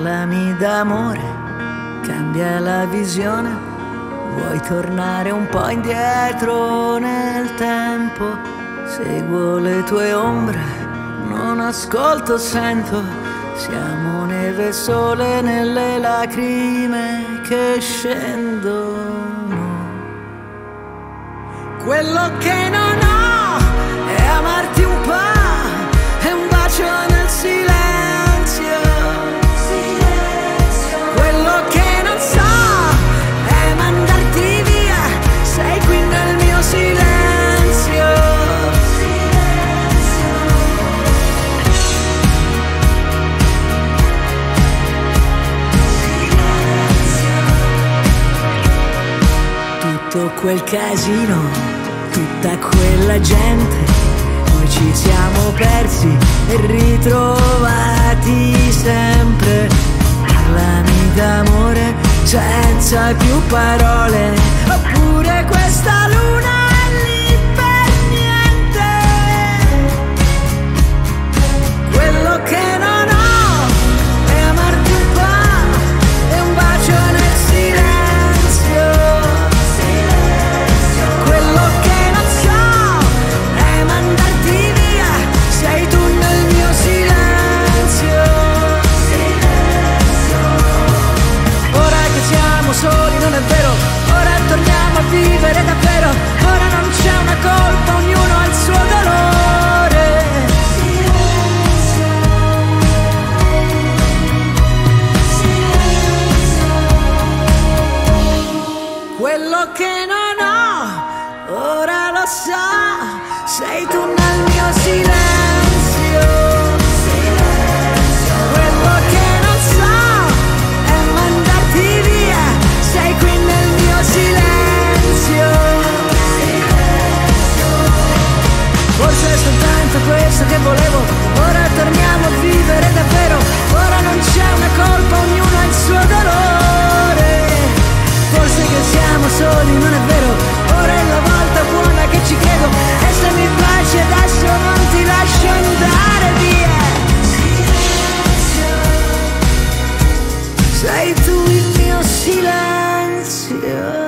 Parlami d'amore, cambia la visione. Vuoi tornare un po' indietro nel tempo? Seguo le tue ombre, non ascolto, sento. Siamo neve e sole nelle lacrime che scendono. Quello che non ho è amarti un po', è un bacio nel silenzio. Quello che non so è mandarti via, sei qui nel mio silenzio. Tutto quel casino, tutta quella gente, noi ci siamo persi e ritrovati sempre. Parlami d'amore senza più parole, oppure questa luna è lì per niente. Quello che non ho è amarti un po', è un bacio nel silenzio. Quello che non so è mandarti via, sei tu nel mio silenzio. Siamo soli, non è vero, ora torniamo a vivere davvero, ora non c'è una colpa, ognuno ha il suo dolore. Quello che non ho, ora lo so, sei tu nel mio silenzio. Quello che non so è mandarti via, sei qui nel mio silenzio. Forse è soltanto questo che volevo, ora torniamo a vivere davvero, ora non c'è una colpa, ognuno ha il suo dolore. Forse che siamo soli, non è vero, ora è la volta buona che ci credo, e se mi piace adesso non ti lascio andare via. Sei tu il mio silenzio.